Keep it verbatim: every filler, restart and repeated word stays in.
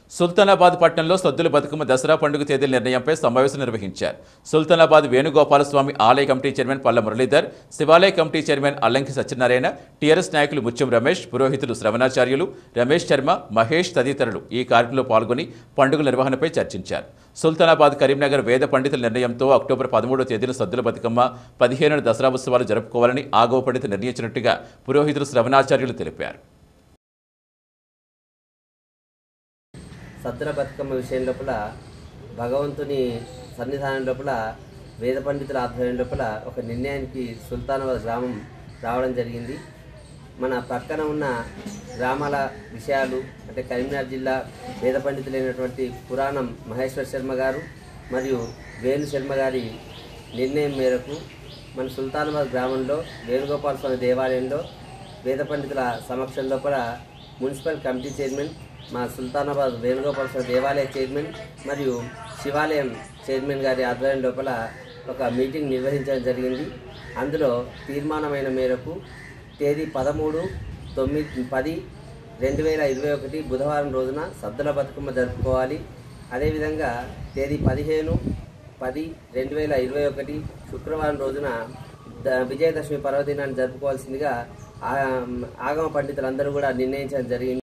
సుల్తానాబాద్ పట్టణంలో సద్దుల బతుకమ్మ దసరా పండుగ తేదీల నిర్ణయంపై సమావేశం నిర్వహించారు. సుల్తానాబాద్ వేణుగోపాలస్వామి ఆలయ కమిటీ చైర్మన్ పల్ల మురళీధర్, శివాలయ committee chairman Allanki Satyanarayana, TRS నాయకులు ముత్యం రమేష్, పురోహితులు శ్రవణాచార్యులు, రమేష్ శర్మ, మహేష్ తదితరులు ఈ కార్యక్రమంలో పాల్గొని పండుగల నిర్వహణపై చర్చించారు. సుల్తానాబాద్ కరీంనగర్ వేద పండితుల నిర్ణయంతో అక్టోబర్ పదమూడవ తేదీన సద్దుల బతుకమ్మ, పదిహేనున దసరా ఉత్సవాలు జరుపుకోవాలని ఆగవ పండితులు నిర్ణయించినట్టుగా పురోహితులు శ్రవణాచార్యులు తెలిపారు. సద్దుల బతుకమ్మ విషయం లోపల భగవంతుని సన్నిధానం లోపల వేద పండితుల ఆధ్వర్యం లోపల ఒక నిర్ణయానికి సుల్తానాబాద్ గ్రామం రావడం జరిగింది. మన పక్కన ఉన్న గ్రామాల విషయాలు అంటే కరీంనగర్ జిల్లా వేద పండితులైనటువంటి పురాణం మహేశ్వర శర్మ గారు మరియు వేణు శర్మ గారి నిర్ణయం మేరకు మన సుల్తానాబాద్ గ్రామంలో వేణుగోపాల స్వామి దేవాలయంలో వేద పండితుల సమక్షం లోపల మున్సిపల్ కమిటీ చైర్మన్, మా సుల్తానాబాద్ వేణుగోపాల స్వామి దేవాలయ చైర్మన్ మరియు శివాలయం చైర్మన్ గారి ఆధ్వర్యం లోపల ఒక మీటింగ్ నిర్వహించడం జరిగింది. అందులో తీర్మానమైన మేరకు తేదీ పదమూడు తొమ్మిది పది రెండు వేల ఇరవై ఒకటి బుధవారం రోజున సద్దుల బతుకమ్మ జరుపుకోవాలి. అదేవిధంగా తేదీ పదిహేను పది రెండు వేల ఇరవై ఒకటి శుక్రవారం రోజున విజయదశమి పర్వదినాన్ని జరుపుకోవాల్సిందిగా ఆగమ పండితులందరూ కూడా నిర్ణయించడం జరిగింది.